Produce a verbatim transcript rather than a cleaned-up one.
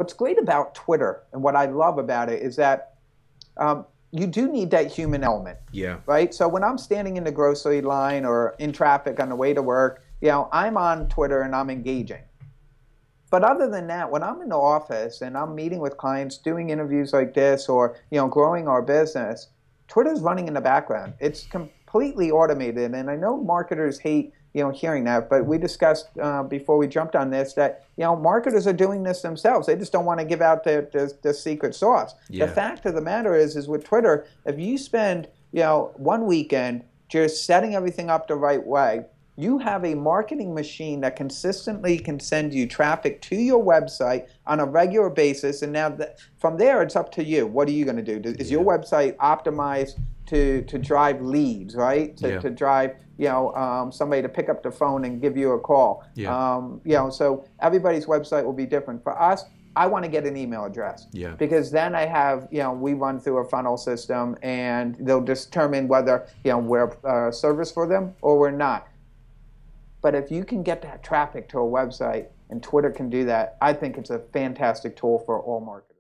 what's great about Twitter and what I love about it is that um, you do need that human element. Yeah. Right? So when I'm standing in the grocery line or in traffic on the way to work, you know, I'm on Twitter and I'm engaging. But other than that, when I'm in the office and I'm meeting with clients, doing interviews like this, or you know, growing our business, Twitter's running in the background. It's completely automated, and I know marketers hate you know hearing that. But we discussed uh, before we jumped on this that you know marketers are doing this themselves. They just don't want to give out the the, the secret sauce. Yeah. The fact of the matter is, is with Twitter, if you spend you know one weekend just setting everything up the right way, you have a marketing machine that consistently can send you traffic to your website on a regular basis. And now that, from there, it's up to you. What are you going to do? Is yeah. your website optimized to, to drive leads, right? To, yeah. to drive you know um, somebody to pick up the phone and give you a call. Yeah. Um, you know, so everybody's website will be different. For us, I want to get an email address yeah. because then I have, you know, we run through a funnel system and they'll determine whether, you know, we're a service for them or we're not. But if you can get that traffic to a website, and Twitter can do that, I think it's a fantastic tool for all marketers.